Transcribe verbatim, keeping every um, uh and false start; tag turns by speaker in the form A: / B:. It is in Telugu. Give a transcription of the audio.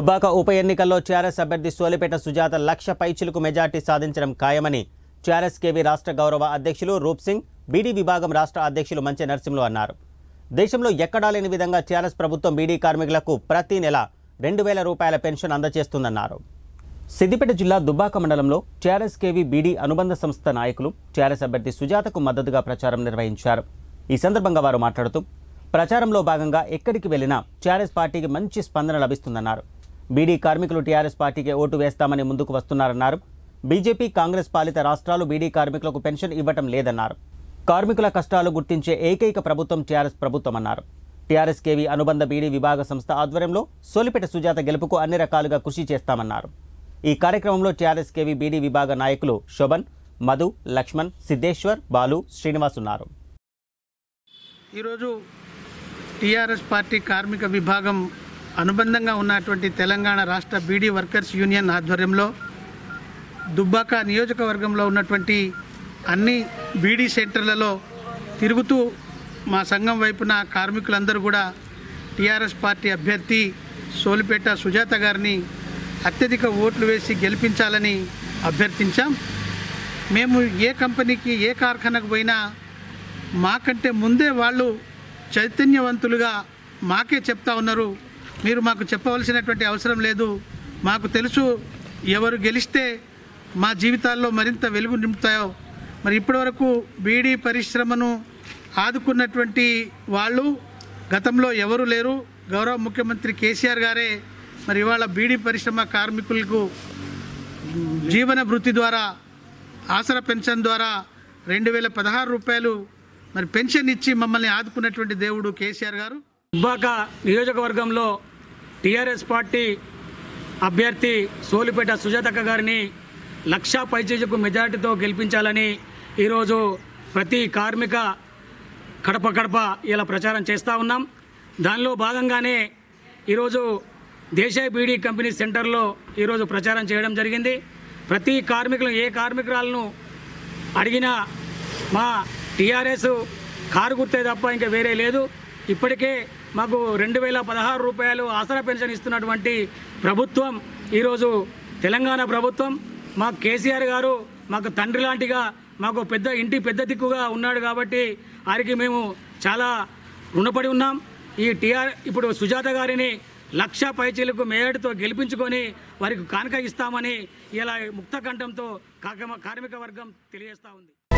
A: దుబ్బాక ఉప ఎన్నికల్లో టీఆర్ఎస్ అభ్యర్థి సోలిపేట సుజాత లక్ష పైచిలకు మెజార్టీ సాధించడం ఖాయమని టీఆర్ఎస్కేవి రాష్ట్ర గౌరవ అధ్యక్షులు రూప్ సింగ్, బీడీ విభాగం రాష్ట్ర అధ్యక్షులు మంచె నరసింహులు అన్నారు. దేశంలో ఎక్కడా లేని విధంగా టీఆర్ఎస్ ప్రభుత్వం బీడీ కార్మికులకు ప్రతి నెల రెండు వేల రూపాయల పెన్షన్ అందజేస్తుందన్నారు. సిద్దిపేట జిల్లా దుబ్బాక మండలంలో టీఆర్ఎస్కేవి బీడీ అనుబంధ సంస్థ నాయకులు టీఆర్ఎస్ అభ్యర్థి సుజాతకు మద్దతుగా ప్రచారం నిర్వహించారు. ఈ సందర్భంగా వారు మాట్లాడుతూ ప్రచారంలో భాగంగా ఎక్కడికి వెళ్లినా టీఆర్ఎస్ పార్టీకి మంచి స్పందన లభిస్తుందన్నారు. బీడీ కార్మికులు టీఆర్ఎస్ పార్టీకి ఓటు వేస్తామని ముందుకు వస్తున్నారన్నారు. బీజేపీ, కాంగ్రెస్ పాలిత రాష్ట్రాలు బీడీ కార్మికులకు పెన్షన్ ఇవ్వటం లేదన్నారు. కార్మికుల కష్టాలు గుర్తించే ఏకైక ప్రభుత్వం టీఆర్ఎస్ ప్రభుత్వం అన్నారు. టీఆర్ఎస్కేవి అనుబంధ బీడీ విభాగ సంస్థ ఆధ్వర్యంలో సోలిపేట సుజాత గెలుపుకు అన్ని రకాలుగా కృషి చేస్తామన్నారు. ఈ కార్యక్రమంలో టీఆర్ఎస్కేవి బీడీ విభాగ నాయకులు శోభన్, మధు, లక్ష్మణ్, సిద్ధేశ్వర్, బాలు, శ్రీనివాస్ ఉన్నారు.
B: ఈరోజు టీఆర్ఎస్ పార్టీ కార్మిక విభాగం అనుబంధంగా ఉన్నటువంటి తెలంగాణ రాష్ట్ర బీడీ వర్కర్స్ యూనియన్ ఆధ్వర్యంలో దుబ్బాక నియోజకవర్గంలో ఉన్నటువంటి అన్ని బీడీ సెంటర్లలో తిరుగుతూ మా సంఘం వైపున కార్మికులందరూ కూడా టీఆర్ఎస్ పార్టీ అభ్యర్థి సోలిపేట సుజాత గారిని అత్యధిక ఓట్లు వేసి గెలిపించాలని అభ్యర్థించాం. మేము ఏ కంపెనీకి, ఏ కార్ఖానకు పోయినా మాకంటే ముందే వాళ్ళు చైతన్యవంతులుగా మాకే చెప్తా ఉన్నారు. మీరు మాకు చెప్పవలసినటువంటి అవసరం లేదు, మాకు తెలుసు ఎవరు గెలిస్తే మా జీవితాల్లో మరింత వెలుగు నింపుతాయో. మరి ఇప్పటివరకు బీడీ పరిశ్రమను ఆదుకున్నటువంటి వాళ్ళు గతంలో ఎవరు లేరు. గౌరవ ముఖ్యమంత్రి కేసీఆర్ గారే మరి ఇవాళ బీడీ పరిశ్రమ కార్మికులకు జీవన భృతి ద్వారా, ఆసరా పెన్షన్ ద్వారా రెండు వేల పదహారు రూపాయలు మరి పెన్షన్ ఇచ్చి మమ్మల్ని ఆదుకున్నటువంటి దేవుడు కేసీఆర్ గారు.
C: దుబ్బాక నియోజకవర్గంలో టీఆర్ఎస్ పార్టీ అభ్యర్థి సోలిపేట సుజాతక్క గారిని లక్షా పైచేజకు మెజార్టీతో గెలిపించాలని ఈరోజు ప్రతి కార్మిక కడప కడప ఇలా ప్రచారం చేస్తూ ఉన్నాం. దానిలో భాగంగానే ఈరోజు దేశాయ్ బీడీ కంపెనీ సెంటర్లో ఈరోజు ప్రచారం చేయడం జరిగింది. ప్రతి కార్మికులు ఏ కార్మికురాలను అడిగినా మా టీఆర్ఎస్ కారు గుర్తే తప్ప ఇంకా వేరే లేదు. ఇప్పటికే మాకు రెండు వేల పదహారు రూపాయలు ఆసరా పెన్షన్ ఇస్తున్నటువంటి ప్రభుత్వం ఈరోజు తెలంగాణ ప్రభుత్వం. మా కేసీఆర్ గారు మాకు తండ్రి లాంటిగా, మాకు పెద్ద ఇంటి పెద్ద దిక్కుగా ఉన్నాడు కాబట్టి వారికి మేము చాలా రుణపడి ఉన్నాం. ఈ టీఆర్ ఇప్పుడు సుజాత గారిని లక్ష పైచీలకు మేయడితో గెలిపించుకొని వారికి కానుక ఇస్తామని ఇలా ముక్త కంఠంతో కార్మిక వర్గం తెలియజేస్తూ ఉంది.